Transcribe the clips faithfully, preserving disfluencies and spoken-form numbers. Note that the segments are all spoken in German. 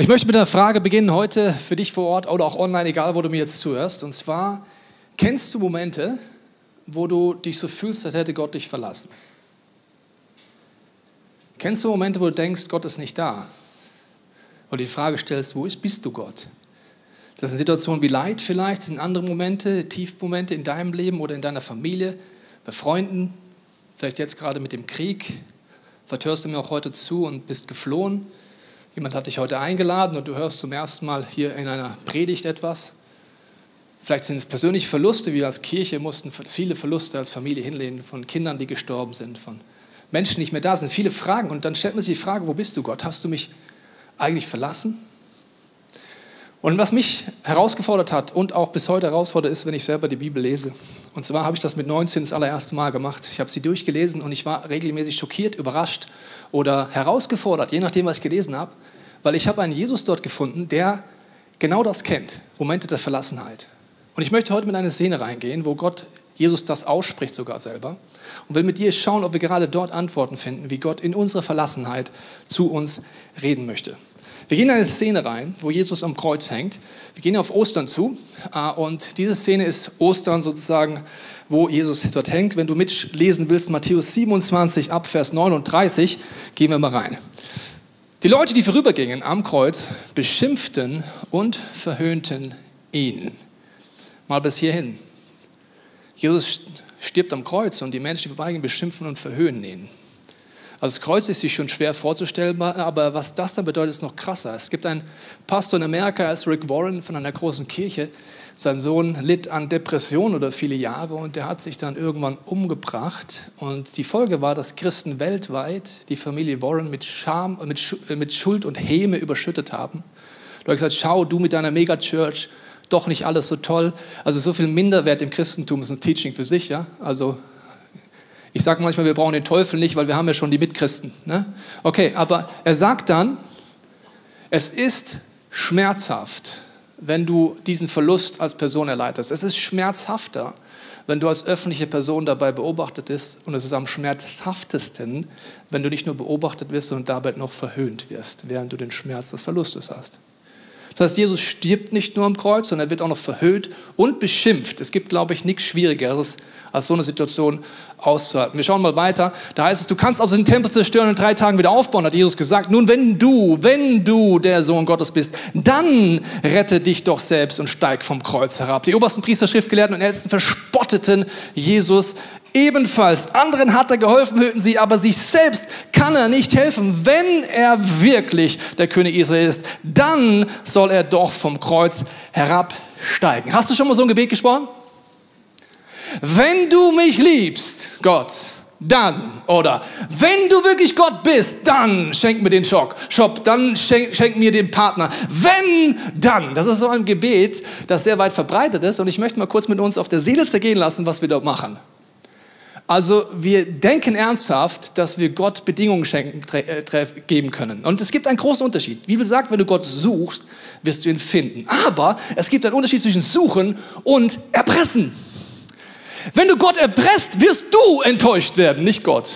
Ich möchte mit einer Frage beginnen heute für dich vor Ort oder auch online, egal wo du mir jetzt zuhörst. Und zwar, kennst du Momente, wo du dich so fühlst, als hätte Gott dich verlassen? Kennst du Momente, wo du denkst, Gott ist nicht da? Und die Frage stellst, wo ist, bist du Gott? Das sind Situationen wie Leid vielleicht, das sind andere Momente, Tiefmomente in deinem Leben oder in deiner Familie, bei Freunden, vielleicht jetzt gerade mit dem Krieg. Vielleicht hörst du mir auch heute zu und bist geflohen. Jemand hat dich heute eingeladen und du hörst zum ersten Mal hier in einer Predigt etwas. Vielleicht sind es persönliche Verluste. Wir als Kirche mussten viele Verluste als Familie hinlegen, von Kindern, die gestorben sind, von Menschen, die nicht mehr da sind. Viele Fragen. Und dann stellt man sich die Frage, wo bist du, Gott? Hast du mich eigentlich verlassen? Und was mich herausgefordert hat und auch bis heute herausfordert, ist, wenn ich selber die Bibel lese. Und zwar habe ich das mit neunzehn das allererste Mal gemacht. Ich habe sie durchgelesen und ich war regelmäßig schockiert, überrascht oder herausgefordert, je nachdem, was ich gelesen habe, weil ich habe einen Jesus dort gefunden, der genau das kennt, Momente der Verlassenheit. Und ich möchte heute mit einer Szene reingehen, wo Gott Jesus das ausspricht sogar selber und will mit dir schauen, ob wir gerade dort Antworten finden, wie Gott in unserer Verlassenheit zu uns reden möchte. Wir gehen in eine Szene rein, wo Jesus am Kreuz hängt. Wir gehen auf Ostern zu und diese Szene ist Ostern sozusagen, wo Jesus dort hängt. Wenn du mitlesen willst, Matthäus siebenundzwanzig ab Vers neununddreißig, gehen wir mal rein. Die Leute, die vorübergingen am Kreuz, beschimpften und verhöhnten ihn. Mal bis hierhin. Jesus stirbt am Kreuz und die Menschen, die vorbeigehen, beschimpfen und verhöhnen ihn. Also das Kreuz ist sich schon schwer vorzustellen, aber was das dann bedeutet, ist noch krasser. Es gibt einen Pastor in Amerika, er ist Rick Warren von einer großen Kirche. Sein Sohn litt an Depressionen oder viele Jahre und der hat sich dann irgendwann umgebracht. Und die Folge war, dass Christen weltweit die Familie Warren mit Scham, mit, mit Schuld und Häme überschüttet haben. Du hast gesagt, schau, du mit deiner Megachurch, doch nicht alles so toll. Also so viel Minderwert im Christentum ist ein Teaching für sich, ja. Also ich sage manchmal, wir brauchen den Teufel nicht, weil wir haben ja schon die Mitchristen. Ne? Okay, aber er sagt dann, es ist schmerzhaft, wenn du diesen Verlust als Person erleidest. Es ist schmerzhafter, wenn du als öffentliche Person dabei beobachtet bist. Und es ist am schmerzhaftesten, wenn du nicht nur beobachtet wirst, sondern dabei noch verhöhnt wirst, während du den Schmerz des Verlustes hast. Das heißt, Jesus stirbt nicht nur am Kreuz, sondern er wird auch noch verhöhnt und beschimpft. Es gibt, glaube ich, nichts Schwierigeres, als so eine Situation auszuhalten. Wir schauen mal weiter. Da heißt es, du kannst also den Tempel zerstören und in drei Tagen wieder aufbauen, hat Jesus gesagt. Nun, wenn du, wenn du der Sohn Gottes bist, dann rette dich doch selbst und steig vom Kreuz herab. Die obersten Priester, Schriftgelehrten und Ältesten verspotteten Jesus ebenfalls. Anderen hat er geholfen, hörten sie, aber sich selbst kann er nicht helfen. Wenn er wirklich der König Israel ist, dann soll er doch vom Kreuz herabsteigen. Hast du schon mal so ein Gebet gesprochen? Wenn du mich liebst, Gott, dann, oder wenn du wirklich Gott bist, dann schenk mir den Schock, Shop, dann schenk, schenk mir den Partner. Wenn, dann. Das ist so ein Gebet, das sehr weit verbreitet ist und ich möchte mal kurz mit uns auf der Seele zergehen lassen, was wir dort machen. Also wir denken ernsthaft, dass wir Gott Bedingungen schenken, geben können. Und es gibt einen großen Unterschied. Die Bibel sagt, wenn du Gott suchst, wirst du ihn finden. Aber es gibt einen Unterschied zwischen suchen und erpressen. Wenn du Gott erpresst, wirst du enttäuscht werden, nicht Gott.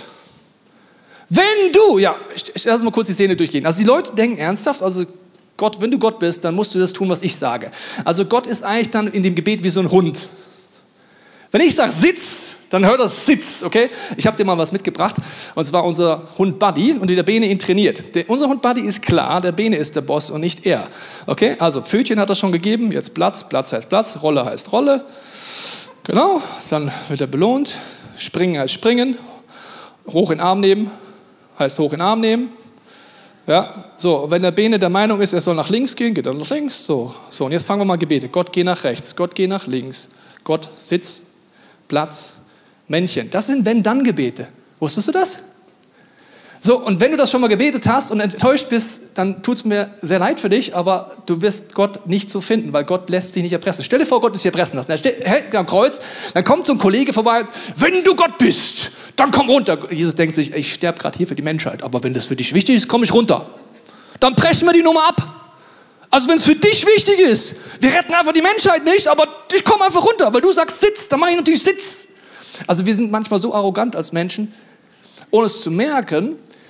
Wenn du, ja, ich lass mal kurz die Szene durchgehen. Also die Leute denken ernsthaft, also Gott, wenn du Gott bist, dann musst du das tun, was ich sage. Also Gott ist eigentlich dann in dem Gebet wie so ein Hund. Wenn ich sage Sitz, dann hört er Sitz, okay? Ich habe dir mal was mitgebracht und zwar unser Hund Buddy und der Bene ihn trainiert. Der, unser Hund Buddy ist klar, der Bene ist der Boss und nicht er. Okay, also Pfötchen hat er schon gegeben, jetzt Platz, Platz heißt Platz, Rolle heißt Rolle. Genau, dann wird er belohnt, springen heißt springen, hoch in den Arm nehmen heißt hoch in den Arm nehmen. Ja, so, wenn der Bene der Meinung ist, er soll nach links gehen, geht er nach links. So, so und jetzt fangen wir mal Gebete. Gott, geh nach rechts, Gott, geh nach links, Gott, Sitz, Platz, Männchen. Das sind Wenn-Dann-Gebete. Wusstest du das? So, und wenn du das schon mal gebetet hast und enttäuscht bist, dann tut es mir sehr leid für dich, aber du wirst Gott nicht so finden, weil Gott lässt dich nicht erpressen. Stell dir vor, Gott ist dich erpressen lassen. Er steht, hält am Kreuz, dann kommt so ein Kollege vorbei, wenn du Gott bist, dann komm runter. Jesus denkt sich, ich sterbe gerade hier für die Menschheit, aber wenn das für dich wichtig ist, komme ich runter. Dann brechen wir die Nummer ab. Also wenn es für dich wichtig ist, wir retten einfach die Menschheit nicht, aber ich komme einfach runter, weil du sagst Sitz, dann mache ich natürlich Sitz. Also wir sind manchmal so arrogant als Menschen, ohne es zu merken.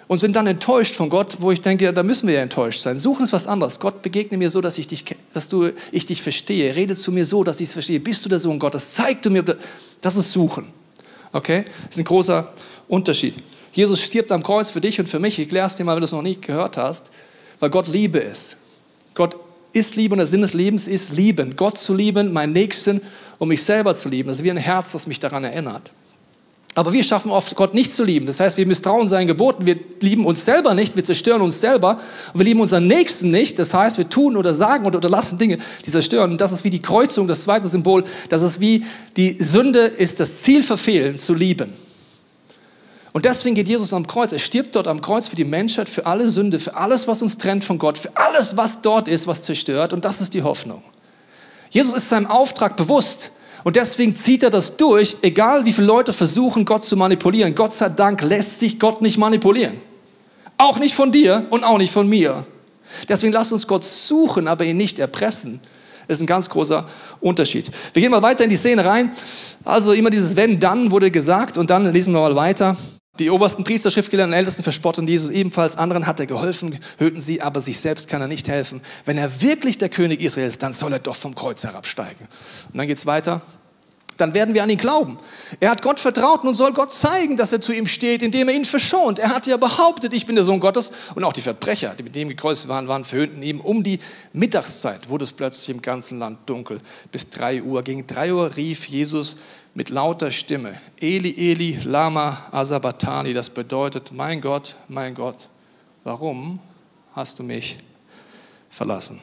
und sind dann enttäuscht von Gott, wo ich denke, ja, da müssen wir ja enttäuscht sein. Suchen ist was anderes. Gott, begegne mir so, dass ich dich, dass du, ich dich verstehe. Rede zu mir so, dass ich es verstehe. Bist du der Sohn Gottes? Zeig du mir. Das ist Suchen. Okay? Das ist ein großer Unterschied. Jesus stirbt am Kreuz für dich und für mich. Ich erkläre es dir mal, wenn du es noch nicht gehört hast. Weil Gott Liebe ist. Gott ist Liebe und der Sinn des Lebens ist lieben. Gott zu lieben, meinen Nächsten und mich selber zu lieben. Das ist wie ein Herz, das mich daran erinnert. Aber wir schaffen oft, Gott nicht zu lieben. Das heißt, wir misstrauen seinen Geboten, wir lieben uns selber nicht, wir zerstören uns selber und wir lieben unseren Nächsten nicht. Das heißt, wir tun oder sagen oder unterlassen Dinge, die zerstören. Und das ist wie die Kreuzung, das zweite Symbol. Das ist wie die Sünde ist das Ziel verfehlen, zu lieben. Und deswegen geht Jesus am Kreuz. Er stirbt dort am Kreuz für die Menschheit, für alle Sünde, für alles, was uns trennt von Gott, für alles, was dort ist, was zerstört. Und das ist die Hoffnung. Jesus ist seinem Auftrag bewusst. Und deswegen zieht er das durch, egal wie viele Leute versuchen, Gott zu manipulieren. Gott sei Dank lässt sich Gott nicht manipulieren. Auch nicht von dir und auch nicht von mir. Deswegen lasst uns Gott suchen, aber ihn nicht erpressen. Das ist ein ganz großer Unterschied. Wir gehen mal weiter in die Szene rein. Also immer dieses Wenn, Dann wurde gesagt und dann lesen wir mal weiter. Die obersten Priester, Schriftgelehrten und Ältesten verspotten Jesus ebenfalls. Anderen hat er geholfen, hörten sie, aber sich selbst kann er nicht helfen. Wenn er wirklich der König Israels ist, dann soll er doch vom Kreuz herabsteigen. Und dann geht's weiter. Dann werden wir an ihn glauben. Er hat Gott vertraut und soll Gott zeigen, dass er zu ihm steht, indem er ihn verschont. Er hat ja behauptet, ich bin der Sohn Gottes. Und auch die Verbrecher, die mit ihm gekreuzigt waren, waren verhöhnten ihm. Um die Mittagszeit wurde es plötzlich im ganzen Land dunkel. Bis drei Uhr. Gegen drei Uhr rief Jesus mit lauter Stimme, Eli, Eli, lama asabachthani. Das bedeutet, mein Gott, mein Gott, warum hast du mich verlassen?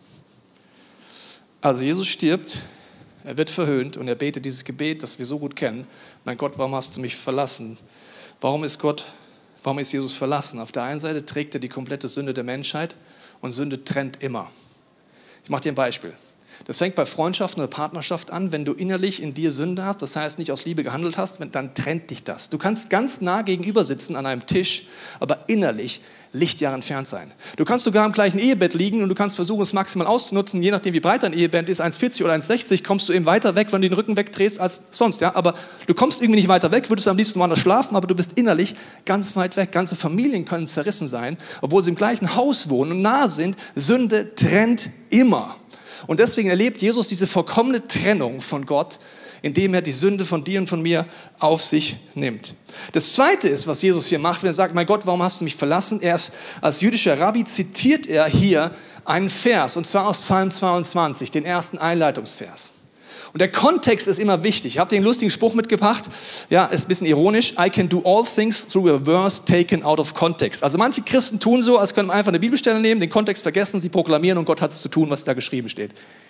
Also Jesus stirbt. Er wird verhöhnt und er betet dieses Gebet, das wir so gut kennen. Mein Gott, warum hast du mich verlassen? Warum ist Gott, warum ist Jesus verlassen? Auf der einen Seite trägt er die komplette Sünde der Menschheit und Sünde trennt immer. Ich mache dir ein Beispiel. Das fängt bei Freundschaften oder Partnerschaft an, wenn du innerlich in dir Sünde hast, das heißt nicht aus Liebe gehandelt hast, dann trennt dich das. Du kannst ganz nah gegenüber sitzen an einem Tisch, aber innerlich Lichtjahre entfernt sein. Du kannst sogar im gleichen Ehebett liegen und du kannst versuchen, es maximal auszunutzen, je nachdem wie breit dein Ehebett ist, eins vierzig oder eins sechzig, kommst du eben weiter weg, wenn du den Rücken wegdrehst als sonst. Ja? Aber du kommst irgendwie nicht weiter weg, würdest am liebsten woanders schlafen, aber du bist innerlich ganz weit weg. Ganze Familien können zerrissen sein, obwohl sie im gleichen Haus wohnen und nah sind. Sünde trennt immer. Und deswegen erlebt Jesus diese vollkommene Trennung von Gott, indem er die Sünde von dir und von mir auf sich nimmt. Das Zweite ist, was Jesus hier macht, wenn er sagt, mein Gott, warum hast du mich verlassen? Er ist, als jüdischer Rabbi zitiert er hier einen Vers, und zwar aus Psalm zweiundzwanzig, den ersten Einleitungsvers. Und der Kontext ist immer wichtig. Ich habe den lustigen Spruch mitgebracht, ja, ist ein bisschen ironisch. I can do all things through a verse taken out of context. Also manche Christen tun so, als können wir einfach eine Bibelstelle nehmen, den Kontext vergessen, sie proklamieren und Gott hat es zu tun, was da geschrieben steht.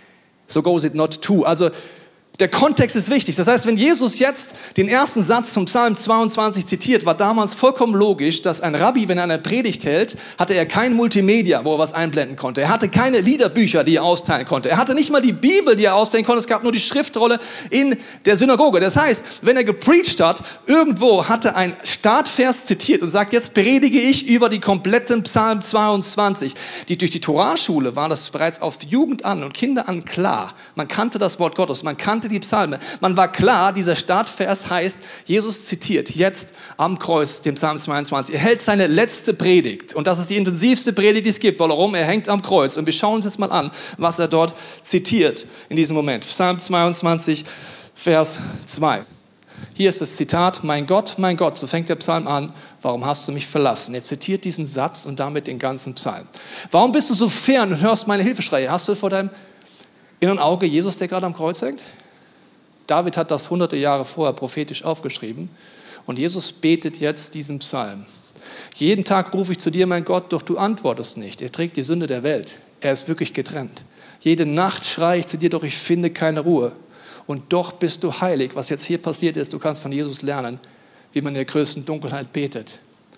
So goes it not to. Also der Kontext ist wichtig. Das heißt, wenn Jesus jetzt den ersten Satz vom Psalm zweiundzwanzig zitiert, war damals vollkommen logisch, dass ein Rabbi, wenn er eine Predigt hält, hatte er kein Multimedia, wo er was einblenden konnte. Er hatte keine Liederbücher, die er austeilen konnte. Er hatte nicht mal die Bibel, die er austeilen konnte. Es gab nur die Schriftrolle in der Synagoge. Das heißt, wenn er gepreacht hat, irgendwo hatte ein Startvers zitiert und sagt, jetzt predige ich über die kompletten Psalm zweiundzwanzig. Die, durch die Torahschule war das bereits auf Jugend an und Kinder an klar. Man kannte das Wort Gottes, man kannte die Psalme. Man war klar, dieser Startvers heißt, Jesus zitiert jetzt am Kreuz den Psalm zweiundzwanzig. Er hält seine letzte Predigt und das ist die intensivste Predigt, die es gibt. Warum? Er hängt am Kreuz und wir schauen uns jetzt mal an, was er dort zitiert in diesem Moment. Psalm zweiundzwanzig, Vers zwei. Hier ist das Zitat, mein Gott, mein Gott, so fängt der Psalm an, warum hast du mich verlassen? Er zitiert diesen Satz und damit den ganzen Psalm. Warum bist du so fern und hörst meine Hilfeschreie? Hast du vor deinem inneren Auge Jesus, der gerade am Kreuz hängt? David hat das hunderte Jahre vorher prophetisch aufgeschrieben und Jesus betet jetzt diesen Psalm. Jeden Tag rufe ich zu dir, mein Gott, doch du antwortest nicht. Er trägt die Sünde der Welt. Er ist wirklich getrennt. Jede Nacht schreie ich zu dir, doch ich finde keine Ruhe. Und doch bist du heilig. Was jetzt hier passiert ist, du kannst von Jesus lernen, wie man in der größten Dunkelheit betet.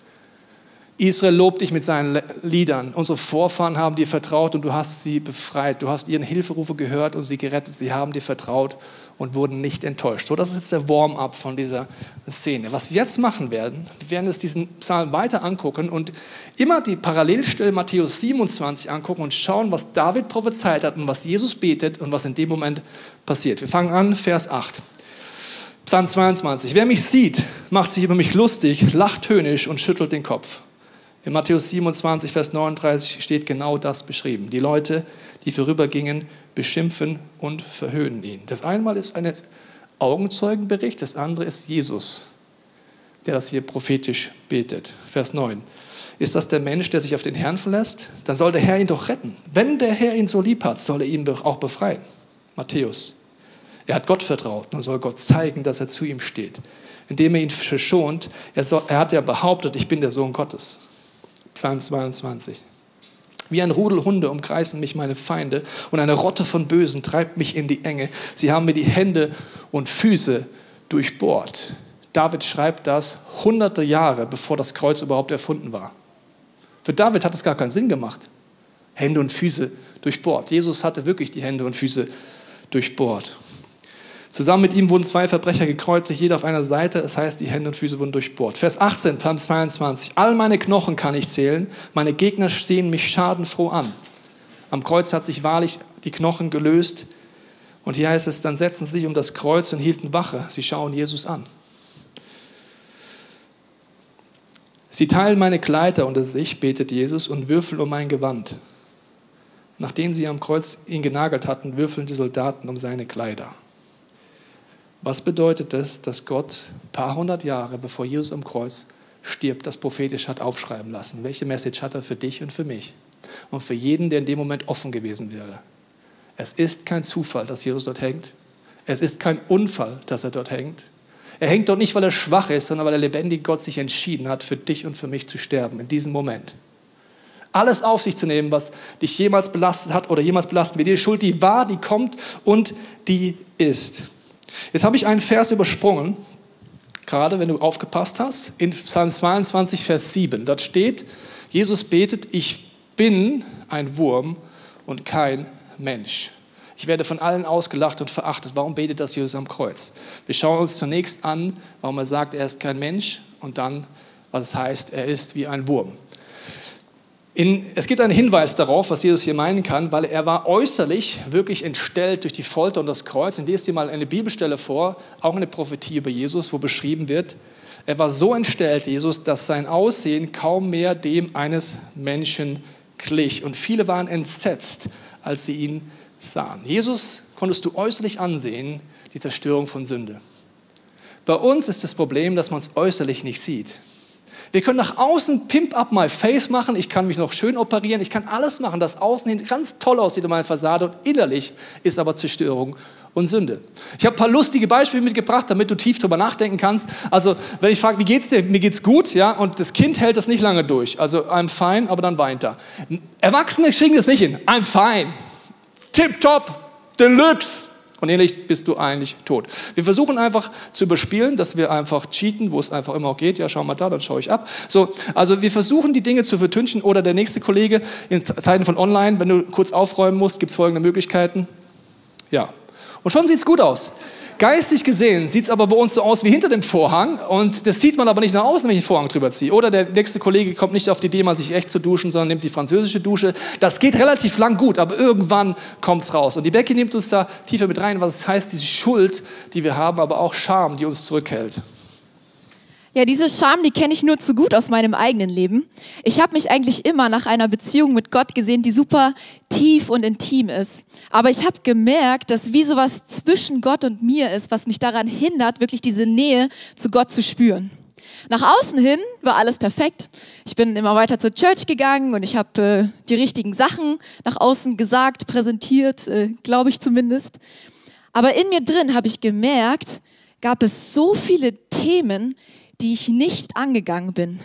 Israel lobt dich mit seinen Liedern. Unsere Vorfahren haben dir vertraut und du hast sie befreit. Du hast ihren Hilferufe gehört und sie gerettet. Sie haben dir vertraut und wurden nicht enttäuscht. So, das ist jetzt der Warm-up von dieser Szene. Was wir jetzt machen werden, wir werden uns diesen Psalm weiter angucken und immer die Parallelstelle Matthäus siebenundzwanzig angucken und schauen, was David prophezeit hat und was Jesus betet und was in dem Moment passiert. Wir fangen an, Vers acht. Psalm zweiundzwanzig. Wer mich sieht, macht sich über mich lustig, lacht höhnisch und schüttelt den Kopf. In Matthäus siebenundzwanzig, Vers neununddreißig steht genau das beschrieben. Die Leute, die vorübergingen, beschimpfen und verhöhnen ihn. Das einmal ist ein Augenzeugenbericht, das andere ist Jesus, der das hier prophetisch betet. Vers neun. Ist das der Mensch, der sich auf den Herrn verlässt? Dann soll der Herr ihn doch retten. Wenn der Herr ihn so lieb hat, soll er ihn auch befreien. Matthäus. Er hat Gott vertraut und soll Gott zeigen, dass er zu ihm steht. Indem er ihn verschont, er, soll, er hat ja behauptet, ich bin der Sohn Gottes. Psalm zweiundzwanzig. Wie ein Rudel Hunde umkreisen mich meine Feinde und eine Rotte von Bösen treibt mich in die Enge. Sie haben mir die Hände und Füße durchbohrt. David schreibt das hunderte Jahre, bevor das Kreuz überhaupt erfunden war. Für David hat es gar keinen Sinn gemacht. Hände und Füße durchbohrt. Jesus hatte wirklich die Hände und Füße durchbohrt. Zusammen mit ihm wurden zwei Verbrecher gekreuzigt, jeder auf einer Seite. Das heißt, die Hände und Füße wurden durchbohrt. Vers achtzehn, Psalm zweiundzwanzig. All meine Knochen kann ich zählen. Meine Gegner sehen mich schadenfroh an. Am Kreuz hat sich wahrlich die Knochen gelöst. Und hier heißt es, dann setzten sie sich um das Kreuz und hielten Wache. Sie schauen Jesus an. Sie teilen meine Kleider unter sich, betet Jesus, und würfeln um mein Gewand. Nachdem sie am Kreuz ihn genagelt hatten, würfeln die Soldaten um seine Kleider. Was bedeutet das, dass Gott ein paar hundert Jahre, bevor Jesus am Kreuz stirbt, das prophetisch hat aufschreiben lassen? Welche Message hat er für dich und für mich? Und für jeden, der in dem Moment offen gewesen wäre. Es ist kein Zufall, dass Jesus dort hängt. Es ist kein Unfall, dass er dort hängt. Er hängt dort nicht, weil er schwach ist, sondern weil der lebendige Gott sich entschieden hat, für dich und für mich zu sterben, in diesem Moment. Alles auf sich zu nehmen, was dich jemals belastet hat oder jemals belastet wird. Die Schuld, die war, die kommt und die ist. Jetzt habe ich einen Vers übersprungen, gerade wenn du aufgepasst hast, in Psalm zweiundzwanzig, Vers sieben. Dort steht, Jesus betet, ich bin ein Wurm und kein Mensch. Ich werde von allen ausgelacht und verachtet. Warum betet das Jesus am Kreuz? Wir schauen uns zunächst an, warum er sagt, er ist kein Mensch und dann, was es heißt, er ist wie ein Wurm. In, es gibt einen Hinweis darauf, was Jesus hier meinen kann, weil er war äußerlich wirklich entstellt durch die Folter und das Kreuz. Und lese dir mal eine Bibelstelle vor, auch eine Prophetie über Jesus, wo beschrieben wird, er war so entstellt, Jesus, dass sein Aussehen kaum mehr dem eines Menschen glich. Und viele waren entsetzt, als sie ihn sahen. Jesus konntest du äußerlich ansehen, die Zerstörung von Sünde. Bei uns ist das Problem, dass man es äußerlich nicht sieht. Wir können nach außen Pimp up my face machen, ich kann mich noch schön operieren, ich kann alles machen, das außen hin ganz toll aussieht in meiner Fassade und innerlich ist aber Zerstörung und Sünde. Ich habe ein paar lustige Beispiele mitgebracht, damit du tief drüber nachdenken kannst. Also, wenn ich frage, wie geht's dir? Mir geht's gut, ja, und das Kind hält das nicht lange durch. Also, I'm fine, aber dann weint er. Erwachsene kriegen das nicht hin. I'm fine. Tipptopp, Deluxe. Und ähnlich bist du eigentlich tot. Wir versuchen einfach zu überspielen, dass wir einfach cheaten, wo es einfach immer auch geht. Ja, schau mal da, dann schaue ich ab. So, also wir versuchen die Dinge zu vertünchen. Oder der nächste Kollege in Zeiten von online, wenn du kurz aufräumen musst, gibt es folgende Möglichkeiten. Ja, und schon sieht es gut aus. Geistig gesehen sieht es aber bei uns so aus wie hinter dem Vorhang und das sieht man aber nicht nach außen, wenn ich den Vorhang drüber ziehe. Oder der nächste Kollege kommt nicht auf die Idee, mal sich echt zu duschen, sondern nimmt die französische Dusche. Das geht relativ lang gut, aber irgendwann kommt es raus. Und die Becky nimmt uns da tiefer mit rein, was heißt, diese Schuld, die wir haben, aber auch Scham, die uns zurückhält. Ja, diese Scham, die kenne ich nur zu gut aus meinem eigenen Leben. Ich habe mich eigentlich immer nach einer Beziehung mit Gott gesehen, die super tief und intim ist. Aber ich habe gemerkt, dass wie sowas zwischen Gott und mir ist, was mich daran hindert, wirklich diese Nähe zu Gott zu spüren. Nach außen hin war alles perfekt. Ich bin immer weiter zur Church gegangen und ich habe äh, die richtigen Sachen nach außen gesagt, präsentiert, äh, glaube ich zumindest. Aber in mir drin habe ich gemerkt, gab es so viele Themen, die ich nicht angegangen bin.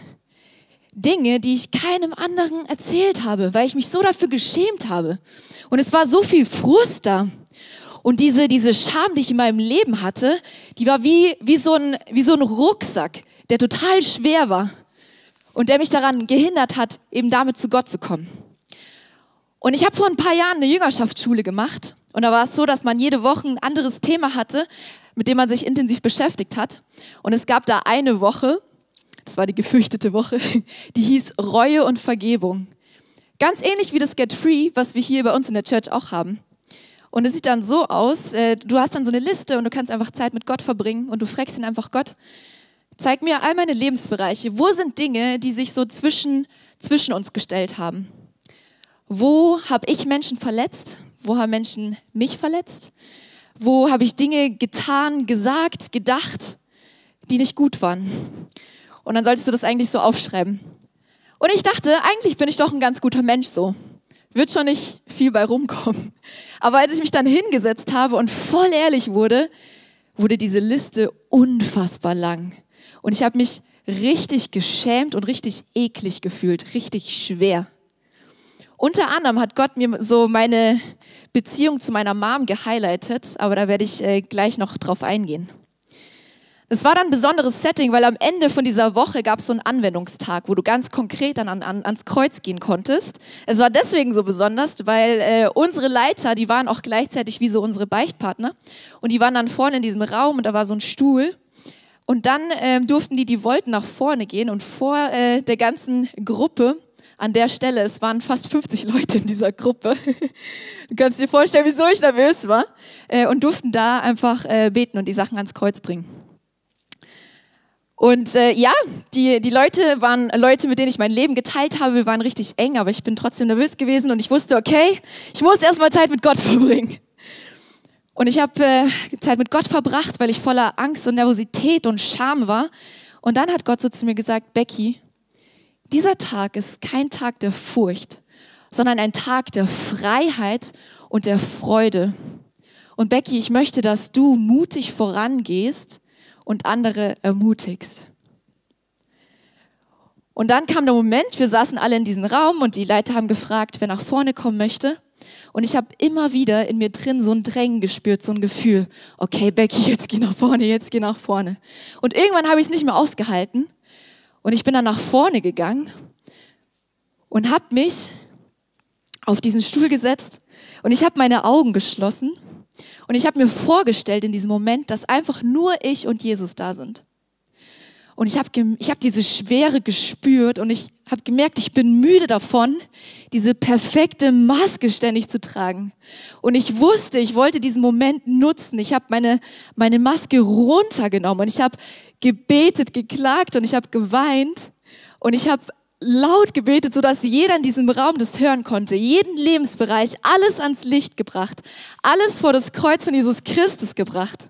Dinge, die ich keinem anderen erzählt habe, weil ich mich so dafür geschämt habe. Und es war so viel Frust da. Und diese, diese Scham, die ich in meinem Leben hatte, die war wie, wie, so ein, wie so ein Rucksack, der total schwer war und der mich daran gehindert hat, eben damit zu Gott zu kommen. Und ich habe vor ein paar Jahren eine Jüngerschaftsschule gemacht und da war es so, dass man jede Woche ein anderes Thema hatte, mit dem man sich intensiv beschäftigt hat. Und es gab da eine Woche, das war die gefürchtete Woche, die hieß Reue und Vergebung. Ganz ähnlich wie das Get Free, was wir hier bei uns in der Church auch haben. Und es sieht dann so aus, du hast dann so eine Liste und du kannst einfach Zeit mit Gott verbringen und du fragst ihn einfach, Gott, zeig mir all meine Lebensbereiche. Wo sind Dinge, die sich so zwischen, zwischen uns gestellt haben? Wo habe ich Menschen verletzt? Wo haben Menschen mich verletzt? Wo habe ich Dinge getan, gesagt, gedacht, die nicht gut waren? Und dann solltest du das eigentlich so aufschreiben. Und ich dachte, eigentlich bin ich doch ein ganz guter Mensch so. Wird schon nicht viel bei rumkommen. Aber als ich mich dann hingesetzt habe und voll ehrlich wurde, wurde diese Liste unfassbar lang. Und ich habe mich richtig geschämt und richtig eklig gefühlt, richtig schwer. Unter anderem hat Gott mir so meine Beziehung zu meiner Mom gehighlightet, aber da werde ich äh, gleich noch drauf eingehen. Es war dann ein besonderes Setting, weil am Ende von dieser Woche gab es so einen Anwendungstag, wo du ganz konkret dann an, an, ans Kreuz gehen konntest. Es war deswegen so besonders, weil äh, unsere Leiter, die waren auch gleichzeitig wie so unsere Beichtpartner und die waren dann vorne in diesem Raum und da war so ein Stuhl und dann äh, durften die, die wollten nach vorne gehen und vor äh, der ganzen Gruppe an der Stelle, es waren fast fünfzig Leute in dieser Gruppe, du kannst dir vorstellen, wieso ich nervös war, äh, und durften da einfach äh, beten und die Sachen ans Kreuz bringen. Und äh, ja, die, die Leute waren Leute, mit denen ich mein Leben geteilt habe. Wir waren richtig eng, aber ich bin trotzdem nervös gewesen und ich wusste, okay, ich muss erstmal Zeit mit Gott verbringen. Und ich habe äh, Zeit mit Gott verbracht, weil ich voller Angst und Nervosität und Scham war. Und dann hat Gott so zu mir gesagt, Becky, dieser Tag ist kein Tag der Furcht, sondern ein Tag der Freiheit und der Freude. Und Becky, ich möchte, dass du mutig vorangehst und andere ermutigst. Und dann kam der Moment, wir saßen alle in diesem Raum und die Leiter haben gefragt, wer nach vorne kommen möchte. Und ich habe immer wieder in mir drin so ein Drängen gespürt, so ein Gefühl, okay Becky, jetzt geh nach vorne, jetzt geh nach vorne. Und irgendwann habe ich es nicht mehr ausgehalten und ich bin dann nach vorne gegangen und habe mich auf diesen Stuhl gesetzt und ich habe meine Augen geschlossen. Und ich habe mir vorgestellt in diesem Moment, dass einfach nur ich und Jesus da sind. Und ich habe ich hab diese Schwere gespürt und ich habe gemerkt, ich bin müde davon, diese perfekte Maske ständig zu tragen. Und ich wusste, ich wollte diesen Moment nutzen. Ich habe meine, meine Maske runtergenommen und ich habe gebetet, geklagt und ich habe geweint und ich habe laut gebetet, sodass jeder in diesem Raum das hören konnte. Jeden Lebensbereich, alles ans Licht gebracht. Alles vor das Kreuz von Jesus Christus gebracht.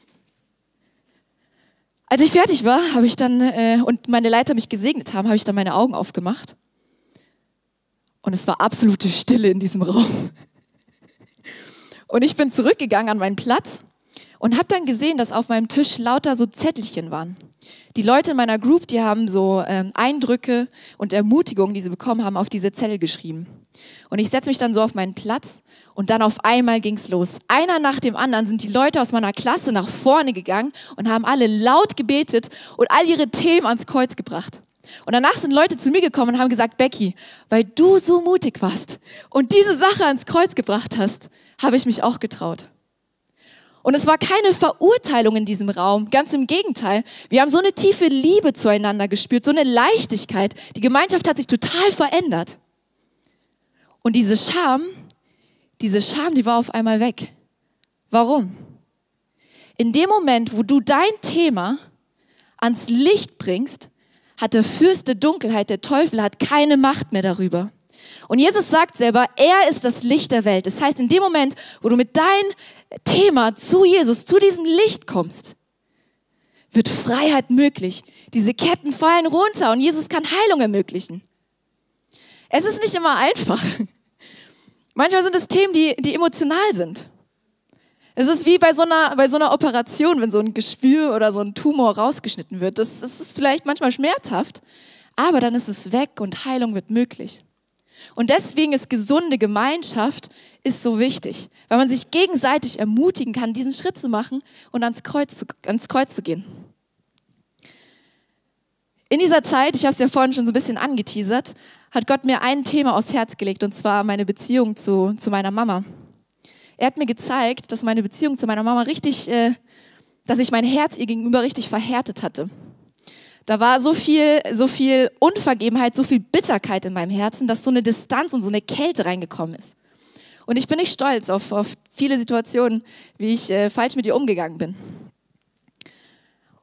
Als ich fertig war, habe ich dann, äh, und meine Leiter mich gesegnet haben, habe ich dann meine Augen aufgemacht. Und es war absolute Stille in diesem Raum. Und ich bin zurückgegangen an meinen Platz und habe dann gesehen, dass auf meinem Tisch lauter so Zettelchen waren. Die Leute in meiner Group, die haben so ähm, Eindrücke und Ermutigungen, die sie bekommen haben, auf diese Zettel geschrieben. Und ich setze mich dann so auf meinen Platz und dann auf einmal ging's los. Einer nach dem anderen sind die Leute aus meiner Klasse nach vorne gegangen und haben alle laut gebetet und all ihre Themen ans Kreuz gebracht. Und danach sind Leute zu mir gekommen und haben gesagt, Becky, weil du so mutig warst und diese Sache ans Kreuz gebracht hast, habe ich mich auch getraut. Und es war keine Verurteilung in diesem Raum, ganz im Gegenteil. Wir haben so eine tiefe Liebe zueinander gespürt, so eine Leichtigkeit. Die Gemeinschaft hat sich total verändert. Und diese Scham, diese Scham, die war auf einmal weg. Warum? In dem Moment, wo du dein Thema ans Licht bringst, hat der Fürst der Dunkelheit, der Teufel, hat keine Macht mehr darüber. Und Jesus sagt selber, er ist das Licht der Welt. Das heißt, in dem Moment, wo du mit deinem Thema zu Jesus, zu diesem Licht kommst, wird Freiheit möglich. Diese Ketten fallen runter und Jesus kann Heilung ermöglichen. Es ist nicht immer einfach. Manchmal sind es Themen, die, die emotional sind. Es ist wie bei so, einer, bei so einer Operation, wenn so ein Geschwür oder so ein Tumor rausgeschnitten wird. Das, das ist vielleicht manchmal schmerzhaft, aber dann ist es weg und Heilung wird möglich. Und deswegen ist gesunde Gemeinschaft ist so wichtig, weil man sich gegenseitig ermutigen kann, diesen Schritt zu machen und ans Kreuz zu, ans Kreuz zu gehen. In dieser Zeit, ich habe es ja vorhin schon so ein bisschen angeteasert, hat Gott mir ein Thema aufs Herz gelegt, und zwar meine Beziehung zu, zu meiner Mama. Er hat mir gezeigt, dass meine Beziehung zu meiner Mama richtig, äh, dass ich mein Herz ihr gegenüber richtig verhärtet hatte. Da war so viel, so viel Unvergebenheit, so viel Bitterkeit in meinem Herzen, dass so eine Distanz und so eine Kälte reingekommen ist. Und ich bin nicht stolz auf, auf viele Situationen, wie ich äh, falsch mit ihr umgegangen bin.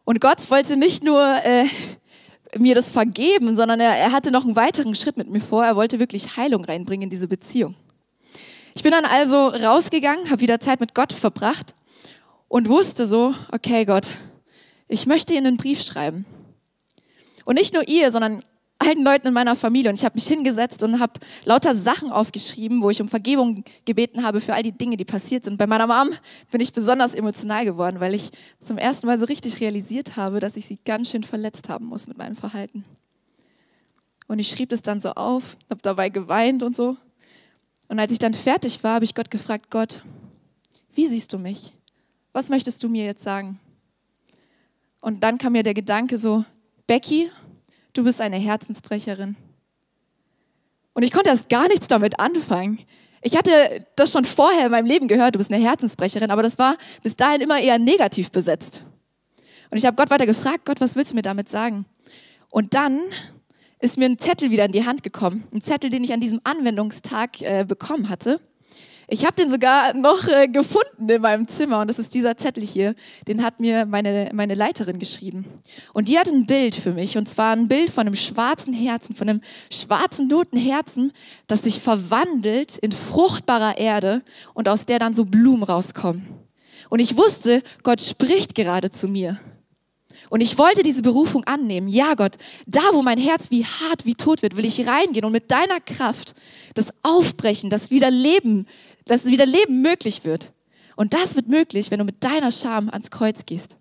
Und Gott wollte nicht nur äh, mir das vergeben, sondern er, er hatte noch einen weiteren Schritt mit mir vor. Er wollte wirklich Heilung reinbringen in diese Beziehung. Ich bin dann also rausgegangen, habe wieder Zeit mit Gott verbracht und wusste so, okay Gott, ich möchte Ihnen einen Brief schreiben. Und nicht nur ihr, sondern allen Leuten in meiner Familie. Und ich habe mich hingesetzt und habe lauter Sachen aufgeschrieben, wo ich um Vergebung gebeten habe für all die Dinge, die passiert sind. Bei meiner Mom bin ich besonders emotional geworden, weil ich zum ersten Mal so richtig realisiert habe, dass ich sie ganz schön verletzt haben muss mit meinem Verhalten. Und ich schrieb das dann so auf, habe dabei geweint und so. Und als ich dann fertig war, habe ich Gott gefragt, Gott, wie siehst du mich? Was möchtest du mir jetzt sagen? Und dann kam mir der Gedanke so, Becky, du bist eine Herzensbrecherin. Und ich konnte erst gar nichts damit anfangen. Ich hatte das schon vorher in meinem Leben gehört, du bist eine Herzensbrecherin, aber das war bis dahin immer eher negativ besetzt. Und ich habe Gott weiter gefragt, Gott, was willst du mir damit sagen? Und dann ist mir ein Zettel wieder in die Hand gekommen. Ein Zettel, den ich an diesem Anwendungstag äh, bekommen hatte. Ich habe den sogar noch äh, gefunden in meinem Zimmer und das ist dieser Zettel hier, den hat mir meine, meine Leiterin geschrieben. Und die hat ein Bild für mich und zwar ein Bild von einem schwarzen Herzen, von einem schwarzen, toten Herzen, das sich verwandelt in fruchtbarer Erde und aus der dann so Blumen rauskommen. Und ich wusste, Gott spricht gerade zu mir. Und ich wollte diese Berufung annehmen. Ja, Gott, da wo mein Herz wie hart, wie tot wird, will ich reingehen und mit deiner Kraft das Aufbrechen, das Wiederleben, dass wieder Leben möglich wird. Und das wird möglich, wenn du mit deiner Scham ans Kreuz gehst.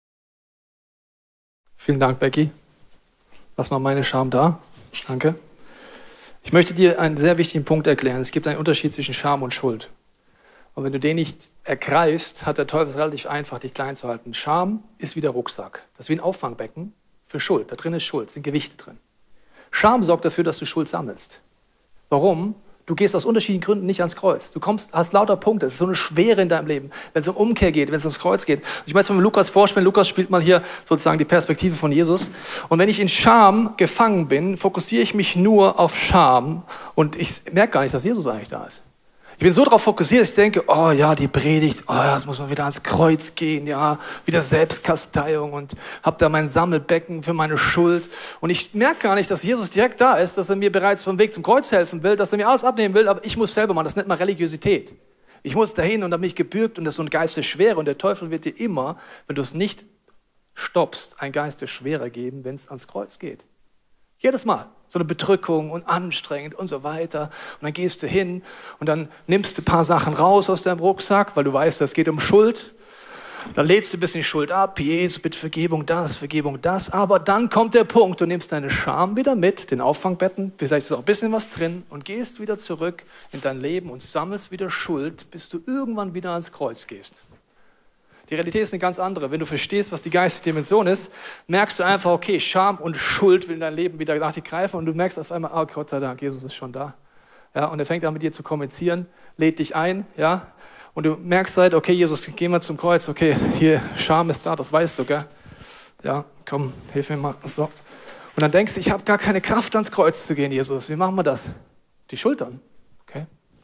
Vielen Dank, Becky. Lass mal meine Scham da. Danke. Ich möchte dir einen sehr wichtigen Punkt erklären. Es gibt einen Unterschied zwischen Scham und Schuld. Und wenn du den nicht ergreifst, hat der Teufel es relativ einfach, dich klein zu halten. Scham ist wie der Rucksack. Das ist wie ein Auffangbecken für Schuld. Da drin ist Schuld, sind Gewichte drin. Scham sorgt dafür, dass du Schuld sammelst. Warum? Du gehst aus unterschiedlichen Gründen nicht ans Kreuz. Du kommst, hast lauter Punkte. Es ist so eine Schwere in deinem Leben, wenn es um Umkehr geht, wenn es ums Kreuz geht. Und ich möchte mal Lukas vorspielen. Lukas spielt mal hier sozusagen die Perspektive von Jesus. Und wenn ich in Scham gefangen bin, fokussiere ich mich nur auf Scham und ich merke gar nicht, dass Jesus eigentlich da ist. Ich bin so darauf fokussiert, dass ich denke, oh ja, die Predigt, oh ja, jetzt muss man wieder ans Kreuz gehen, ja, wieder Selbstkasteiung und habe da mein Sammelbecken für meine Schuld. Und ich merke gar nicht, dass Jesus direkt da ist, dass er mir bereits beim Weg zum Kreuz helfen will, dass er mir alles abnehmen will, aber ich muss selber machen. Das nennt man Religiosität. Ich muss dahin und dann bin ich gebürgt und das ist so ein Geist der Schwere und der Teufel wird dir immer, wenn du es nicht stoppst, ein Geist der Schwere geben, wenn es ans Kreuz geht. Jedes Mal. So eine Bedrückung und anstrengend und so weiter. Und dann gehst du hin und dann nimmst du ein paar Sachen raus aus deinem Rucksack, weil du weißt, es geht um Schuld. Dann lädst du ein bisschen Schuld ab. Jesus, bitte Vergebung das, Vergebung das. Aber dann kommt der Punkt, du nimmst deine Scham wieder mit, den Auffangbetten, vielleicht ist auch ein bisschen was drin und gehst wieder zurück in dein Leben und sammelst wieder Schuld, bis du irgendwann wieder ans Kreuz gehst. Die Realität ist eine ganz andere. Wenn du verstehst, was die geistige Dimension ist, merkst du einfach, okay, Scham und Schuld will in dein Leben wieder nach dir greifen und du merkst auf einmal, oh Gott sei Dank, Jesus ist schon da. Ja, und er fängt an mit dir zu kommunizieren, lädt dich ein, ja, und du merkst halt, okay, Jesus, geh mal zum Kreuz, okay, hier, Scham ist da, das weißt du, gell? Ja, komm, hilf mir mal, so. Und dann denkst du, ich habe gar keine Kraft, ans Kreuz zu gehen, Jesus, wie machen wir das? Die Schultern, okay?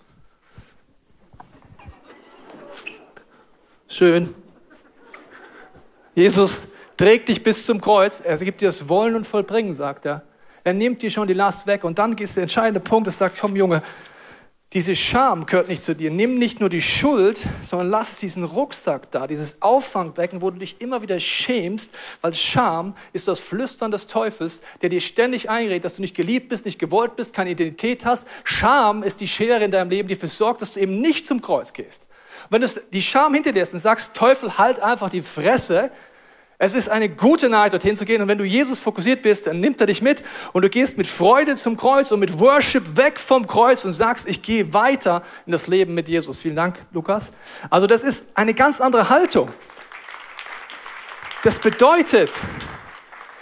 Schön. Jesus trägt dich bis zum Kreuz, er gibt dir das Wollen und Vollbringen, sagt er. Er nimmt dir schon die Last weg und dann ist der entscheidende Punkt, es sagt, komm Junge, diese Scham gehört nicht zu dir. Nimm nicht nur die Schuld, sondern lass diesen Rucksack da, dieses Auffangbecken, wo du dich immer wieder schämst, weil Scham ist das Flüstern des Teufels, der dir ständig einredet, dass du nicht geliebt bist, nicht gewollt bist, keine Identität hast. Scham ist die Schere in deinem Leben, die dafür sorgt, dass du eben nicht zum Kreuz gehst. Wenn du die Scham hinter dir lässt und sagst, Teufel, halt einfach die Fresse, es ist eine gute Nachricht, dorthin zu gehen. Und wenn du Jesus fokussiert bist, dann nimmt er dich mit und du gehst mit Freude zum Kreuz und mit Worship weg vom Kreuz und sagst, ich gehe weiter in das Leben mit Jesus. Vielen Dank, Lukas. Also das ist eine ganz andere Haltung. Das bedeutet,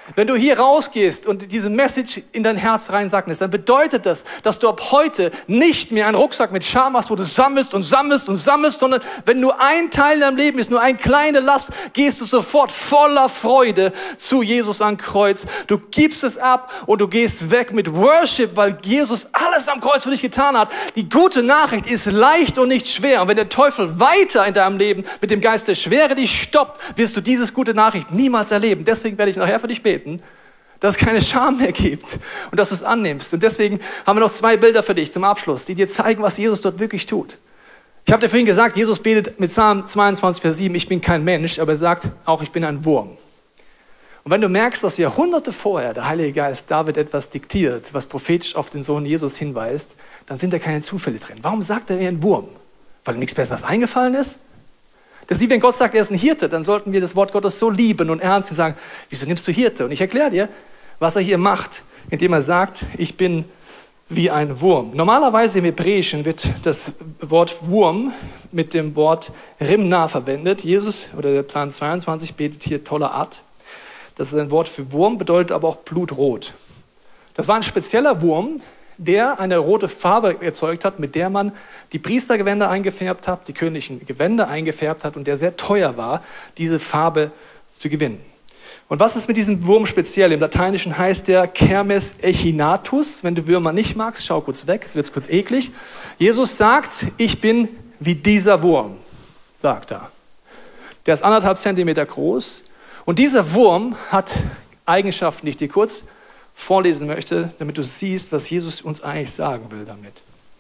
Wenn du hier rausgehst und diese Message in dein Herz reinsacken lässt, dann bedeutet das, dass du ab heute nicht mehr einen Rucksack mit Scham hast, wo du sammelst und sammelst und sammelst, sondern wenn nur ein Teil in deinem Leben ist, nur eine kleine Last, gehst du sofort voller Freude zu Jesus am Kreuz. Du gibst es ab und du gehst weg mit Worship, weil Jesus alles am Kreuz für dich getan hat. Die gute Nachricht ist leicht und nicht schwer. Und wenn der Teufel weiter in deinem Leben mit dem Geist der Schwere dich stoppt, wirst du diese gute Nachricht niemals erleben. Deswegen werde ich nachher für dich beten, dass es keine Scham mehr gibt und dass du es annimmst. Und deswegen haben wir noch zwei Bilder für dich zum Abschluss, die dir zeigen, was Jesus dort wirklich tut. Ich habe dir vorhin gesagt, Jesus betet mit Psalm zweiundzwanzig, Vers sieben, ich bin kein Mensch, aber er sagt auch, ich bin ein Wurm. Und wenn du merkst, dass Jahrhunderte vorher der Heilige Geist David etwas diktiert, was prophetisch auf den Sohn Jesus hinweist, dann sind da keine Zufälle drin. Warum sagt er, er ist ein Wurm? Weil ihm nichts Besseres eingefallen ist? Das ist wie wenn Gott sagt, er ist ein Hirte, dann sollten wir das Wort Gottes so lieben und ernst und sagen, wieso nimmst du Hirte? Und ich erkläre dir, was er hier macht, indem er sagt, ich bin wie ein Wurm. Normalerweise im Hebräischen wird das Wort Wurm mit dem Wort Rimna verwendet. Jesus oder der Psalm zweiundzwanzig betet hier toller Art. Das ist ein Wort für Wurm, bedeutet aber auch blutrot. Das war ein spezieller Wurm, der eine rote Farbe erzeugt hat, mit der man die Priestergewänder eingefärbt hat, die königlichen Gewänder eingefärbt hat und der sehr teuer war, diese Farbe zu gewinnen. Und was ist mit diesem Wurm speziell? Im Lateinischen heißt der Kermes echinatus. Wenn du Würmer nicht magst, schau kurz weg, jetzt wird es kurz eklig. Jesus sagt, ich bin wie dieser Wurm, sagt er. Der ist anderthalb Zentimeter groß und dieser Wurm hat Eigenschaften, die ich dir kurz vorlesen möchte, damit du siehst, was Jesus uns eigentlich sagen will damit.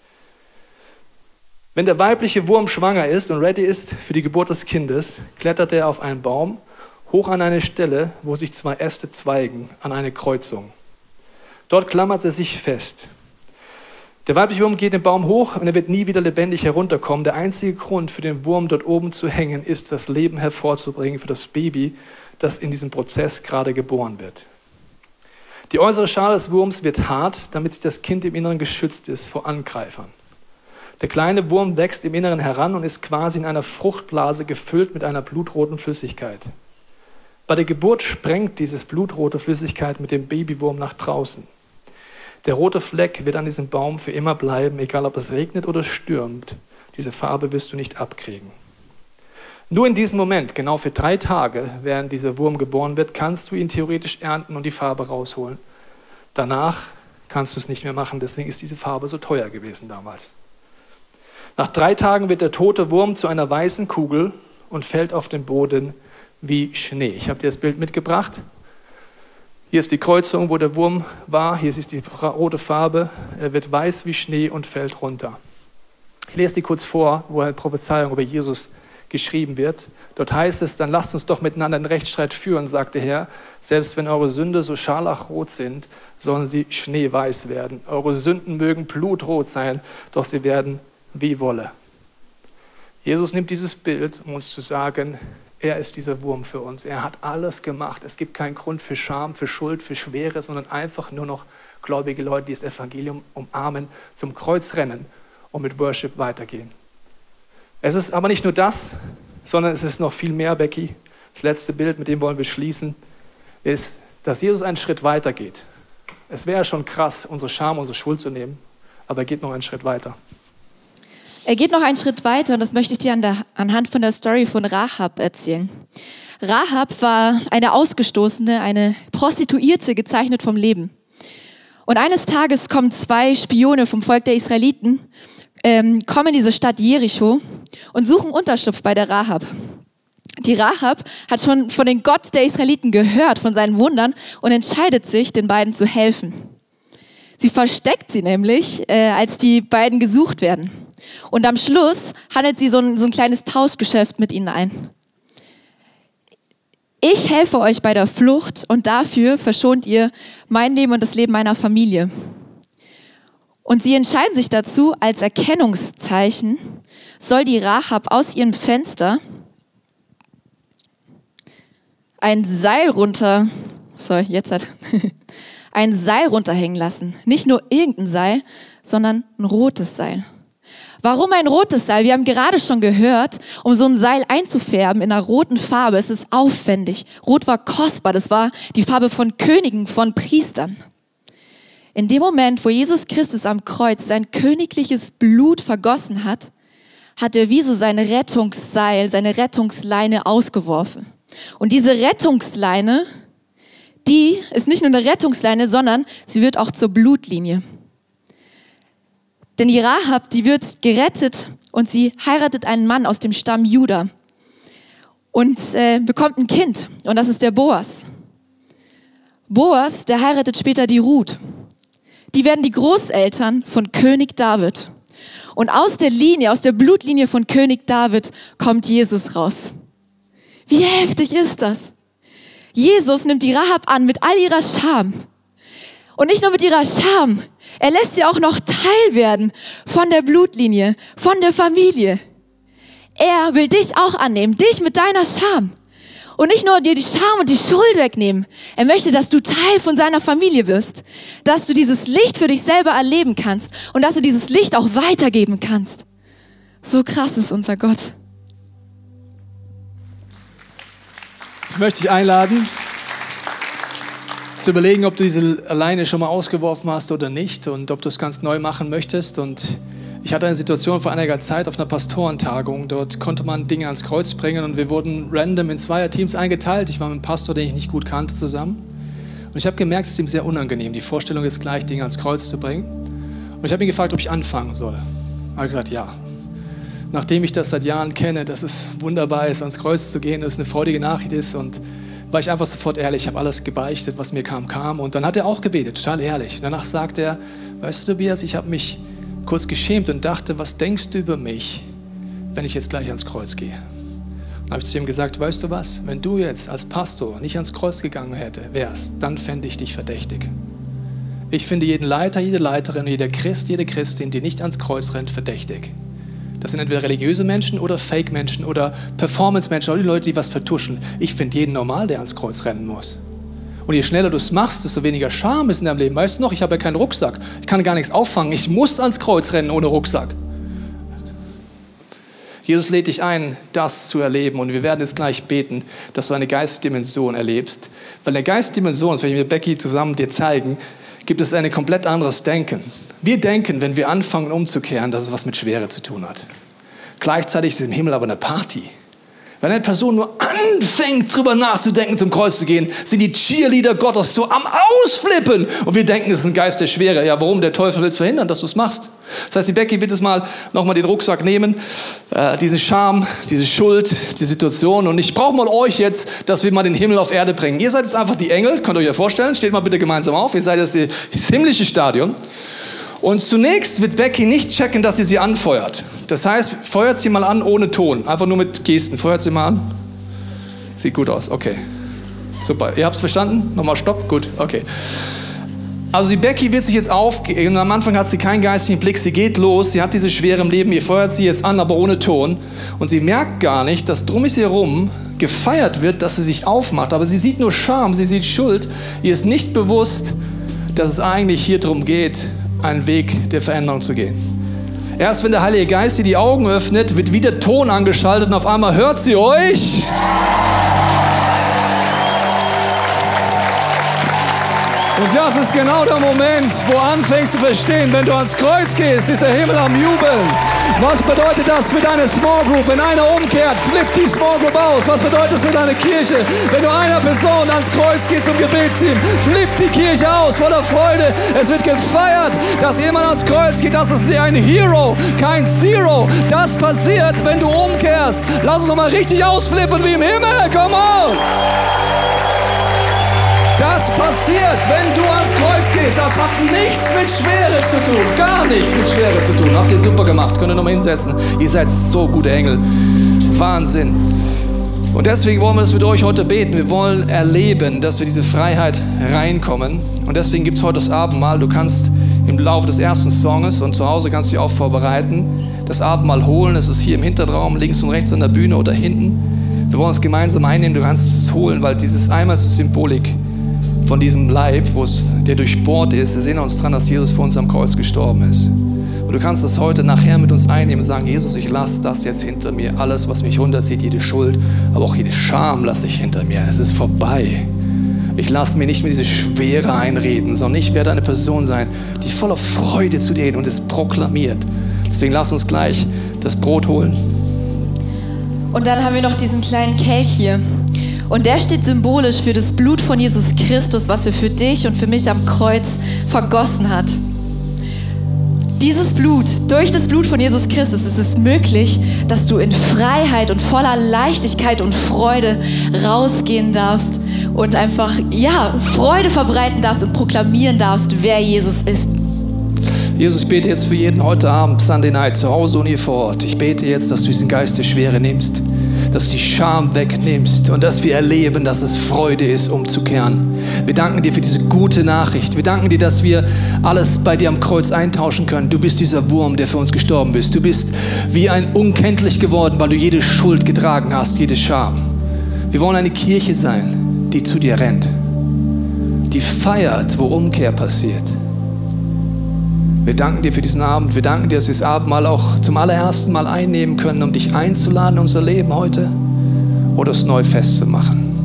Wenn der weibliche Wurm schwanger ist und ready ist für die Geburt des Kindes, klettert er auf einen Baum, hoch an eine Stelle, wo sich zwei Äste zweigen, an eine Kreuzung. Dort klammert er sich fest. Der weibliche Wurm geht den Baum hoch und er wird nie wieder lebendig herunterkommen. Der einzige Grund für den Wurm dort oben zu hängen, ist, das Leben hervorzubringen für das Baby, das in diesem Prozess gerade geboren wird. Die äußere Schale des Wurms wird hart, damit sich das Kind im Inneren geschützt ist vor Angreifern. Der kleine Wurm wächst im Inneren heran und ist quasi in einer Fruchtblase gefüllt mit einer blutroten Flüssigkeit. Bei der Geburt sprengt dieses blutrote Flüssigkeit mit dem Babywurm nach draußen. Der rote Fleck wird an diesem Baum für immer bleiben, egal ob es regnet oder stürmt. Diese Farbe wirst du nicht abkriegen. Nur in diesem Moment, genau für drei Tage, während dieser Wurm geboren wird, kannst du ihn theoretisch ernten und die Farbe rausholen. Danach kannst du es nicht mehr machen, deswegen ist diese Farbe so teuer gewesen damals. Nach drei Tagen wird der tote Wurm zu einer weißen Kugel und fällt auf den Boden wie Schnee. Ich habe dir das Bild mitgebracht. Hier ist die Kreuzung, wo der Wurm war. Hier ist die rote Farbe. Er wird weiß wie Schnee und fällt runter. Ich lese dir kurz vor, wo eine Prophezeiung über Jesus geschrieben wird. Dort heißt es, dann lasst uns doch miteinander einen Rechtsstreit führen, sagt der Herr. Selbst wenn eure Sünde so scharlachrot sind, sollen sie schneeweiß werden. Eure Sünden mögen blutrot sein, doch sie werden wie Wolle. Jesus nimmt dieses Bild, um uns zu sagen, er ist dieser Wurm für uns. Er hat alles gemacht. Es gibt keinen Grund für Scham, für Schuld, für Schwere, sondern einfach nur noch gläubige Leute, die das Evangelium umarmen, zum Kreuz rennen und mit Worship weitergehen. Es ist aber nicht nur das, sondern es ist noch viel mehr, Becky. Das letzte Bild, mit dem wollen wir schließen, ist, dass Jesus einen Schritt weiter geht. Es wäre schon krass, unsere Scham, unsere Schuld zu nehmen, aber er geht noch einen Schritt weiter. Er geht noch einen Schritt weiter und das möchte ich dir an der, anhand von der Story von Rahab erzählen. Rahab war eine Ausgestoßene, eine Prostituierte, gezeichnet vom Leben. Und eines Tages kommen zwei Spione vom Volk der Israeliten, ähm, kommen in diese Stadt Jericho und suchen Unterschlupf bei der Rahab. Die Rahab hat schon von dem Gott der Israeliten gehört, von seinen Wundern und entscheidet sich, den beiden zu helfen. Sie versteckt sie nämlich, äh, als die beiden gesucht werden. Und am Schluss handelt sie so ein, so ein kleines Tauschgeschäft mit ihnen ein. Ich helfe euch bei der Flucht und dafür verschont ihr mein Leben und das Leben meiner Familie. Und sie entscheiden sich dazu, als Erkennungszeichen soll die Rahab aus ihrem Fenster ein Seil runter, so jetzt hat, ein Seil runterhängen lassen. Nicht nur irgendein Seil, sondern ein rotes Seil. Warum ein rotes Seil? Wir haben gerade schon gehört, um so ein Seil einzufärben in einer roten Farbe, es ist aufwendig. Rot war kostbar, das war die Farbe von Königen, von Priestern. In dem Moment, wo Jesus Christus am Kreuz sein königliches Blut vergossen hat, hat er wie so sein Rettungsseil, seine Rettungsleine ausgeworfen. Und diese Rettungsleine, die ist nicht nur eine Rettungsleine, sondern sie wird auch zur Blutlinie. Denn die Rahab, die wird gerettet und sie heiratet einen Mann aus dem Stamm Juda und äh, bekommt ein Kind und das ist der Boas. Boas, der heiratet später die Ruth. Die werden die Großeltern von König David. Und aus der Linie, aus der Blutlinie von König David kommt Jesus raus. Wie heftig ist das? Jesus nimmt die Rahab an mit all ihrer Scham. Und nicht nur mit ihrer Scham, er lässt sie auch noch Teil werden von der Blutlinie, von der Familie. Er will dich auch annehmen, dich mit deiner Scham. Und nicht nur dir die Scham und die Schuld wegnehmen. Er möchte, dass du Teil von seiner Familie wirst. Dass du dieses Licht für dich selber erleben kannst. Und dass du dieses Licht auch weitergeben kannst. So krass ist unser Gott. Ich möchte dich einladen, zu überlegen, ob du diese Leine schon mal ausgeworfen hast oder nicht und ob du es ganz neu machen möchtest. Und ich hatte eine Situation vor einiger Zeit auf einer Pastorentagung. Dort konnte man Dinge ans Kreuz bringen und wir wurden random in Zweierteams eingeteilt. Ich war mit einem Pastor, den ich nicht gut kannte, zusammen. Und ich habe gemerkt, es ist ihm sehr unangenehm, die Vorstellung jetzt gleich Dinge ans Kreuz zu bringen. Und ich habe ihn gefragt, ob ich anfangen soll. Er hat gesagt, ja. Nachdem ich das seit Jahren kenne, dass es wunderbar ist, ans Kreuz zu gehen, dass es eine freudige Nachricht ist, und war ich einfach sofort ehrlich, ich habe alles gebeichtet, was mir kam, kam. Und dann hat er auch gebetet, total ehrlich. Danach sagt er, weißt du, Tobias, ich habe mich kurz geschämt und dachte, was denkst du über mich, wenn ich jetzt gleich ans Kreuz gehe? Dann habe ich zu ihm gesagt, weißt du was, wenn du jetzt als Pastor nicht ans Kreuz gegangen hätte, wärst, dann fände ich dich verdächtig. Ich finde jeden Leiter, jede Leiterin, jeder Christ, jede Christin, die nicht ans Kreuz rennt, verdächtig. Das sind entweder religiöse Menschen oder Fake-Menschen oder Performance-Menschen oder die Leute, die was vertuschen. Ich finde jeden normal, der ans Kreuz rennen muss. Und je schneller du es machst, desto weniger Scham ist in deinem Leben. Weißt du noch, ich habe ja keinen Rucksack. Ich kann gar nichts auffangen. Ich muss ans Kreuz rennen ohne Rucksack. Jesus lädt dich ein, das zu erleben. Und wir werden jetzt gleich beten, dass du eine geistige Dimension erlebst. Weil eine geistige Dimension, das werde ich mit Becky zusammen dir zeigen, gibt es ein komplett anderes Denken. Wir denken, wenn wir anfangen umzukehren, dass es was mit Schwere zu tun hat. Gleichzeitig ist im Himmel aber eine Party. Wenn eine Person nur anfängt, drüber nachzudenken, zum Kreuz zu gehen, sind die Cheerleader Gottes so am Ausflippen. Und wir denken, es ist ein Geist der Schwere. Ja, warum? Der Teufel will es verhindern, dass du es machst. Das heißt, die Becky wird jetzt mal nochmal den Rucksack nehmen, äh, diese Scham, diese Schuld, die Situation. Und ich brauche mal euch jetzt, dass wir mal den Himmel auf Erde bringen. Ihr seid jetzt einfach die Engel, könnt ihr euch ja vorstellen. Steht mal bitte gemeinsam auf. Ihr seid jetzt das himmlische Stadion. Und zunächst wird Becky nicht checken, dass sie sie anfeuert. Das heißt, feuert sie mal an ohne Ton. Einfach nur mit Gesten. Feuert sie mal an. Sieht gut aus. Okay. Super. Ihr habt es verstanden? Nochmal Stopp. Gut. Okay. Also die Becky wird sich jetzt aufgeben. Am Anfang hat sie keinen geistigen Blick. Sie geht los. Sie hat diese Schwere im Leben. Ihr feuert sie jetzt an, aber ohne Ton. Und sie merkt gar nicht, dass drum ist herum gefeiert wird, dass sie sich aufmacht. Aber sie sieht nur Scham. Sie sieht Schuld. Ihr ist nicht bewusst, dass es eigentlich hier darum geht, einen Weg der Veränderung zu gehen. Erst wenn der Heilige Geist ihr die Augen öffnet, wird wieder Ton angeschaltet und auf einmal hört sie euch. Und das ist genau der Moment, wo anfängst zu verstehen, wenn du ans Kreuz gehst, ist der Himmel am Jubeln. Was bedeutet das für deine Small Group? Wenn einer umkehrt, flippt die Small Group aus. Was bedeutet das für deine Kirche? Wenn du einer Person ans Kreuz geht zum Gebetsteam, flippt die Kirche aus voller Freude. Es wird gefeiert, dass jemand ans Kreuz geht. Das ist ein Hero, kein Zero. Das passiert, wenn du umkehrst. Lass uns noch mal richtig ausflippen wie im Himmel. Come on! Das passiert, wenn du ans Kreuz gehst. Das hat nichts mit Schwere zu tun. Gar nichts mit Schwere zu tun. Habt ihr super gemacht. Könnt ihr nochmal hinsetzen. Ihr seid so gute Engel. Wahnsinn. Und deswegen wollen wir das mit euch heute beten. Wir wollen erleben, dass wir diese Freiheit reinkommen. Und deswegen gibt es heute das Abendmahl. Du kannst im Laufe des ersten Songs und zu Hause kannst du dich auch vorbereiten, das Abendmahl holen. Es ist hier im Hinterraum, links und rechts an der Bühne oder hinten. Wir wollen es gemeinsam einnehmen. Du kannst es holen, weil dieses einmal ist Symbolik von diesem Leib, wo es der durchbohrt ist. Wir sehen uns dran, dass Jesus für uns am Kreuz gestorben ist. Und Und du kannst das heute nachher mit uns einnehmen und sagen, Jesus, ich lasse das jetzt hinter mir. Alles, was mich runterzieht, jede Schuld, aber auch jede Scham lasse ich hinter mir. Es ist vorbei. Ich lasse mir nicht mehr diese Schwere einreden, sondern ich werde eine Person sein, die voller Freude zu dir redet und es proklamiert. Deswegen lass uns gleich das Brot holen. Und dann haben wir noch diesen kleinen Kelch hier. Und der steht symbolisch für das Blut von Jesus Christus, was er für dich und für mich am Kreuz vergossen hat. Dieses Blut, durch das Blut von Jesus Christus ist es möglich, dass du in Freiheit und voller Leichtigkeit und Freude rausgehen darfst und einfach, ja, Freude verbreiten darfst und proklamieren darfst, wer Jesus ist. Jesus, ich bete jetzt für jeden heute Abend, Sunday Night, zu Hause und hier vor Ort. Ich bete jetzt, dass du diesen Geist der Schwere nimmst, dass du die Scham wegnimmst und dass wir erleben, dass es Freude ist, umzukehren. Wir danken dir für diese gute Nachricht. Wir danken dir, dass wir alles bei dir am Kreuz eintauschen können. Du bist dieser Wurm, der für uns gestorben ist. Du bist wie ein unkenntlich geworden, weil du jede Schuld getragen hast, jede Scham. Wir wollen eine Kirche sein, die zu dir rennt, die feiert, wo Umkehr passiert. Wir danken dir für diesen Abend. Wir danken dir, dass wir das Abendmahl auch zum allerersten Mal einnehmen können, um dich einzuladen in unser Leben heute oder es neu festzumachen.